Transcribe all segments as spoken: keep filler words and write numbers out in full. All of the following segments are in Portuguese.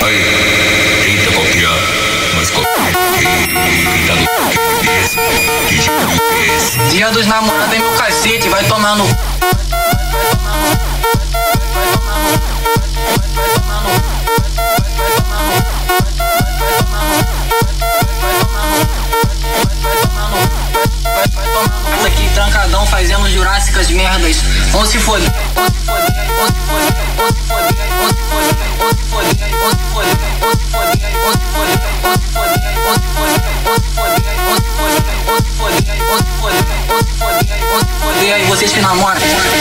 Aí, eita copiar, mas copiar. Dia dos namorados é meu cacete, vai tomar no. Aqui trancadão fazendo jurássicas merdas. Vão se foder, vão se foder, vão se foder, vão se foder, vão se foder, vão se foder, vão se foder, vão se foder, vão se foder, vão se foder, vão se foder, vão se foder, vão se foder, vão se foder, vão se foder, vão se foder, aí vocês que namoram.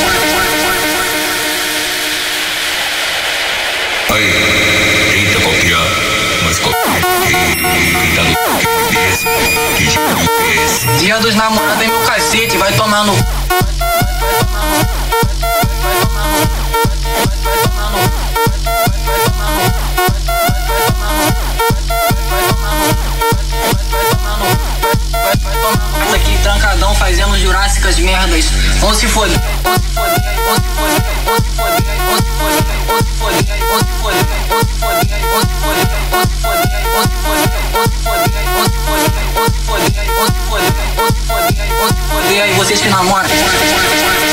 Aí, eita copiar, mas copiar. Dia dos namorados é meu cacete, vai tomar no. Aqui trancadão fazendo jurássicas merdas. Vão se foder, vão se foder, vão se foder, vão se foder, vão se foder, vão se foder, vão se foder, vão se foder, vão se foder, vão se foder, vão se foder, vão se foder, vão se foder, vão se foder, vão se foder, vão se foder, vão se foder, aí vocês que namoram.